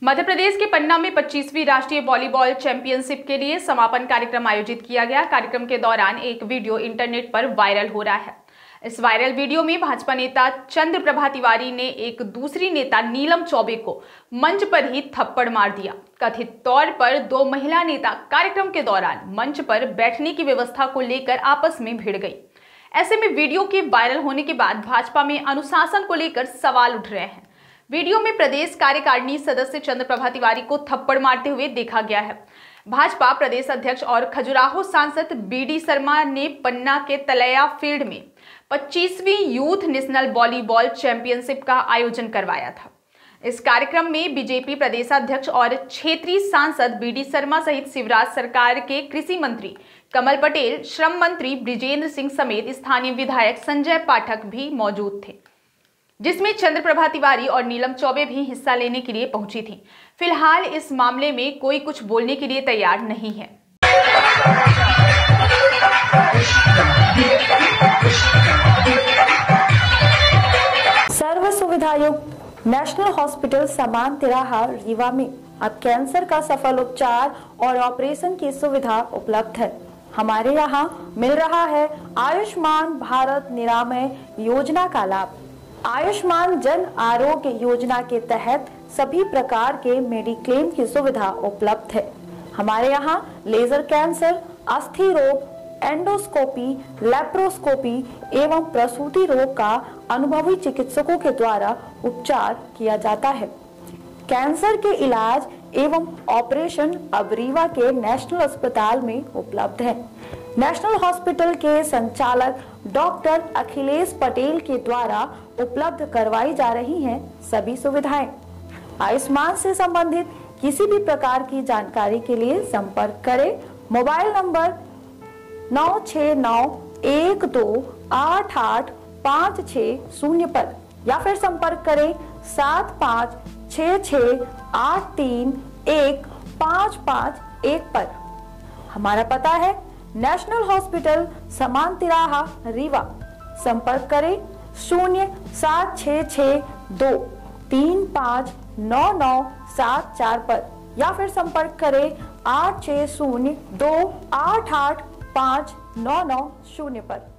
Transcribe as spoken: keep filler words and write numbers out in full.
मध्य प्रदेश के पन्ना में पच्चीसवीं राष्ट्रीय वॉलीबॉल चैंपियनशिप के लिए समापन कार्यक्रम आयोजित किया गया। कार्यक्रम के दौरान एक वीडियो इंटरनेट पर वायरल हो रहा है। इस वायरल वीडियो में भाजपा नेता चंद्रप्रभा तिवारी ने एक दूसरी नेता नीलम चौबे को मंच पर ही थप्पड़ मार दिया। कथित तौर पर दो महिला नेता कार्यक्रम के दौरान मंच पर बैठने की व्यवस्था को लेकर आपस में भिड़ गई। ऐसे में वीडियो के वायरल होने के बाद भाजपा में अनुशासन को लेकर सवाल उठ रहे हैं। वीडियो में प्रदेश कार्यकारिणी सदस्य चंद्रप्रभा तिवारी को थप्पड़ मारते हुए देखा गया है। भाजपा प्रदेश अध्यक्ष और खजुराहो सांसद बी डी शर्मा ने पन्ना के तलैया फील्ड में पच्चीसवीं यूथ नेशनल वॉलीबॉल चैंपियनशिप का आयोजन करवाया था। इस कार्यक्रम में बीजेपी प्रदेशाध्यक्ष और क्षेत्रीय सांसद बी डी शर्मा सहित शिवराज सरकार के कृषि मंत्री कमल पटेल, श्रम मंत्री बृजेंद्र सिंह समेत स्थानीय विधायक संजय पाठक भी मौजूद थे, जिसमें चंद्रप्रभा तिवारी और नीलम चौबे भी हिस्सा लेने के लिए पहुंची थी। फिलहाल इस मामले में कोई कुछ बोलने के लिए तैयार नहीं है। सर्व सुविधायुक्त नेशनल हॉस्पिटल समान तिराहा रीवा में अब कैंसर का सफल उपचार और ऑपरेशन की सुविधा उपलब्ध है। हमारे यहाँ मिल रहा है आयुष्मान भारत निरामय योजना का लाभ। आयुष्मान जन आरोग्य योजना के तहत सभी प्रकार के मेडिक्लेम की सुविधा उपलब्ध है। हमारे यहाँ लेजर कैंसर, अस्थि रोग, एंडोस्कोपी, लेप्रोस्कोपी एवं प्रसूति रोग का अनुभवी चिकित्सकों के द्वारा उपचार किया जाता है। कैंसर के इलाज एवं ऑपरेशन अब रीवा के नेशनल अस्पताल में उपलब्ध है। नेशनल हॉस्पिटल के संचालक डॉक्टर अखिलेश पटेल के द्वारा उपलब्ध करवाई जा रही हैं सभी सुविधाएं। आयुष्मान से संबंधित किसी भी प्रकार की जानकारी के लिए संपर्क करें मोबाइल नंबर नौ छः नौ एक दो आठ आठ पाँच छः शून्य पर या फिर संपर्क करें सात पाँच छः छः आठ तीन एक पाँच पाँच एक पर। हमारा पता है नेशनल हॉस्पिटल समान तिराहा रीवा। संपर्क करें शून्य सात छः छः दो तीन पाँच नौ नौ सात चार पर या फिर संपर्क करें आठ छः शून्य दो आठ आठ पाँच नौ नौ शून्य पर।